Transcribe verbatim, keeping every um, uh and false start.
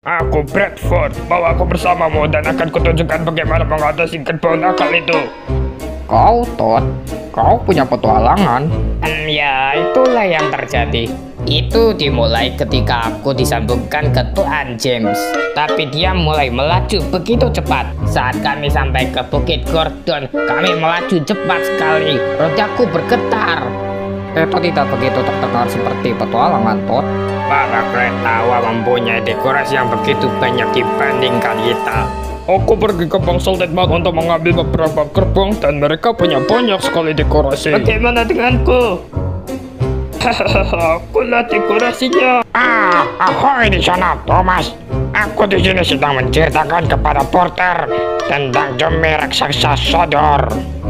Aku Bradford, bawa aku bersamamu dan akan kutunjukkan bagaimana mengatasi gerbong nakal itu. Kau, Todd, kau punya petualangan. Hmm, ya, itulah yang terjadi. Itu dimulai ketika aku disambungkan ke Tuan James. Tapi dia mulai melaju begitu cepat. Saat kami sampai ke Bukit Gordon, kami melaju cepat sekali. Rodaku bergetar. Itu tidak begitu terdengar seperti petualangan, Todd. Para keretawa mempunyai dekorasi yang begitu banyak dibandingkan kita. Aku pergi ke Bang Salted-Mouth untuk mengambil beberapa gerbong dan mereka punya banyak sekali dekorasi. Bagaimana denganku? Hahaha, akulah dekorasinya. Ah, ahoy di sana, Thomas. Aku di sini sedang menceritakan kepada Porter tentang zombie raksasa Sodor.